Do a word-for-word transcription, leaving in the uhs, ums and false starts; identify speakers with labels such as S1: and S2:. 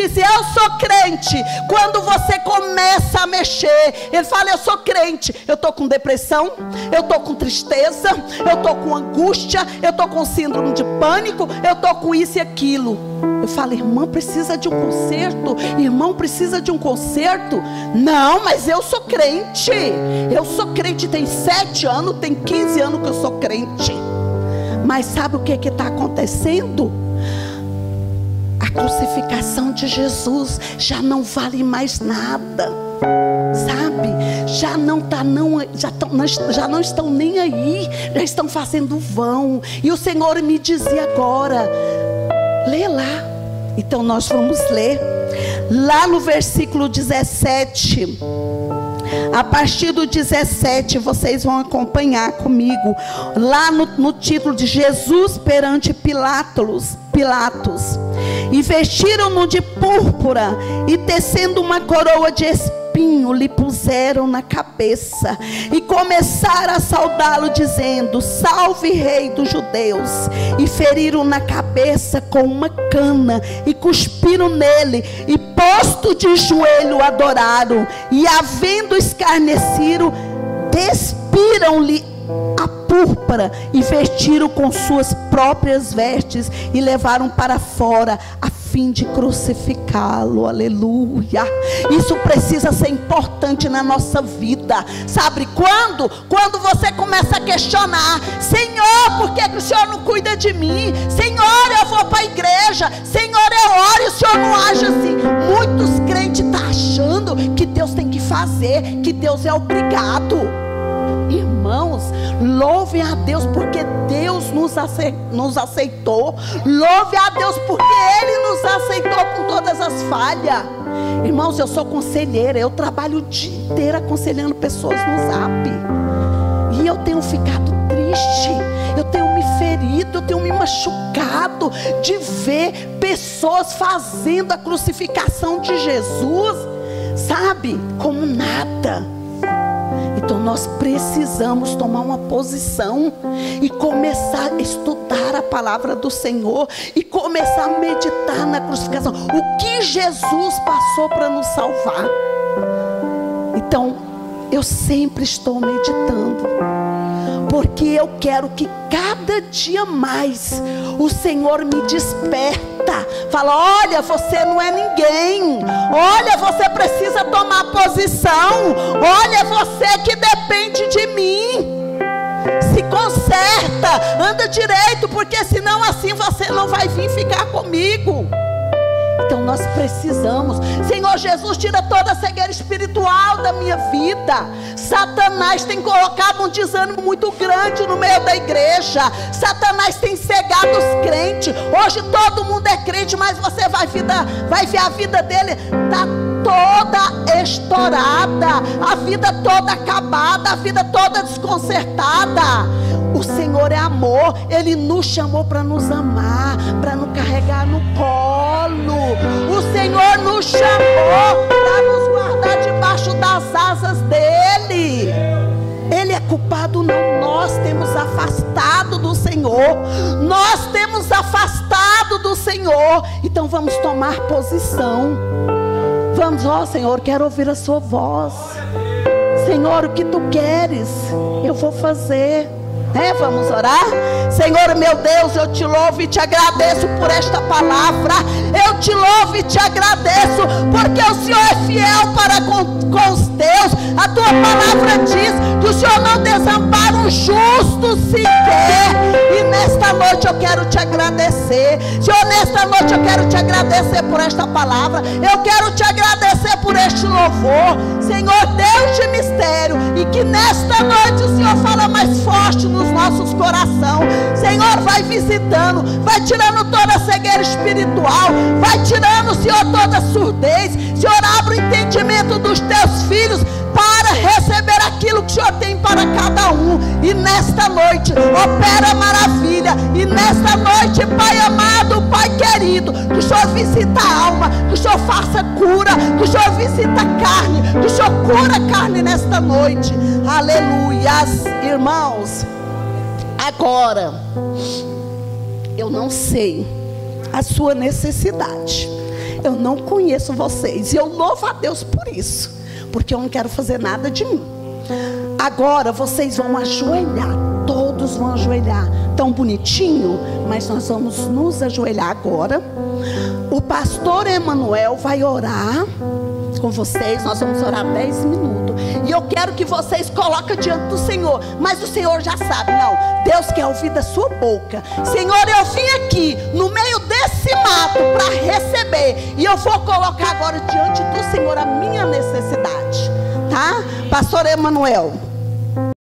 S1: disse: eu sou crente. Quando você começa a mexer, ele fala: eu sou crente. Eu estou com depressão, eu estou com tristeza, eu estou com angústia, eu estou com síndrome de pânico, eu estou com isso e aquilo. Eu falo: irmã, precisa de um conserto? Irmão, precisa de um conserto? Não, mas eu sou crente. Eu sou crente, tem sete anos, tem quinze anos que eu sou crente. Mas sabe o que que está acontecendo? A crucificação de Jesus já não vale mais nada, sabe? Já não tá não, já, tão, já não estão nem aí, já estão fazendo vão. E o Senhor me dizia agora: lê lá. Então nós vamos ler lá no versículo dezessete. A partir do dezessete, vocês vão acompanhar comigo. Lá no, no título de Jesus perante Pilatos, Pilatos. E vestiram-no de púrpura, e tecendo uma coroa de espinho, lhe puseram na cabeça, e começaram a saudá-lo, dizendo: salve, rei dos judeus. E feriram na cabeça com uma cana, e cuspiram nele, e posto de joelho adoraram, e havendo escarnecido, despiram-lhe a púrpura, e vestiram com suas próprias vestes, e levaram para fora, a fim de crucificá-lo. Aleluia. Isso precisa ser importante na nossa vida, sabe? Quando? Quando você começa a questionar: Senhor, por que, que o Senhor não cuida de mim? Senhor, eu vou para a igreja. Senhor, eu oro e o Senhor não age assim. Muitos crentes estão achando que Deus tem que fazer, que Deus é obrigado. Irmãos, louvem a Deus porque Deus nos aceitou. Louve a Deus porque Ele nos aceitou com todas as falhas. Irmãos, eu sou conselheira, eu trabalho o dia inteiro aconselhando pessoas no Zap. E eu tenho ficado triste, eu tenho me ferido, eu tenho me machucado de ver pessoas fazendo a crucificação de Jesus, sabe, como nada. Então nós precisamos tomar uma posição e começar a estudar a palavra do Senhor e começar a meditar na crucificação, o que Jesus passou para nos salvar. Então eu sempre estou meditando, porque eu quero que cada dia mais o Senhor me desperta. Fala: olha, você não é ninguém. Olha, você precisa tomar posição. Olha, você que depende de mim. Se conserta, anda direito, porque senão assim você não vai vir ficar comigo. Então nós precisamos. Senhor Jesus, tira toda a cegueira espiritual da minha vida. Satanás tem colocado um desânimo muito grande no meio da igreja. Satanás tem cegado os crentes. Hoje todo mundo é crente, mas você vai, vida, vai ver a vida dele está toda estourada, a vida toda acabada, a vida toda desconcertada. O Senhor é amor. Ele nos chamou para nos amar, para nos carregar no colo. O Senhor nos chamou para nos guardar debaixo das asas dele. Ele é culpado não, nós temos afastado do Senhor. Nós temos afastado do Senhor. Então vamos tomar posição. Vamos, ó Senhor, quero ouvir a sua voz. Senhor, o que tu queres, eu vou fazer. É, vamos orar? Senhor meu Deus, eu te louvo e te agradeço por esta palavra. Eu te louvo e te agradeço porque o Senhor é fiel para com, com os teus. A tua palavra diz que o Senhor não desampara um justo sequer. E nesta noite eu quero te agradecer. Senhor, nesta noite eu quero te agradecer por esta palavra. Eu quero te agradecer por este louvor, Senhor Deus de mistério. E que nesta noite o Senhor fala mais forte nos nossos corações. Senhor, vai visitando, vai tirando toda a cegueira espiritual, vai tirando, Senhor, toda a surdez. Senhor, abre o entendimento dos teus filhos para receber aquilo que o Senhor tem para cada um. E nesta noite opera maravilha. E nesta noite, Pai amado, Pai querido, que o Senhor visita a alma, que o Senhor faça cura, que o Senhor visita a carne, que o Senhor cura a carne nesta noite. Aleluias. Irmãos, agora eu não sei a sua necessidade, eu não conheço vocês. E eu louvo a Deus por isso, porque eu não quero fazer nada de mim. Agora vocês vão ajoelhar, todos vão ajoelhar. Tão bonitinho, mas nós vamos nos ajoelhar agora. O pastor Emanuel vai orar com vocês. Nós vamos orar dez minutos. E eu quero que vocês coloquem diante do Senhor. Mas o Senhor já sabe, não, Deus quer ouvir da sua boca: Senhor, eu vim aqui no meio desse mato para receber, e eu vou colocar agora diante do Senhor a minha necessidade. Tá? Pastor Emanuel.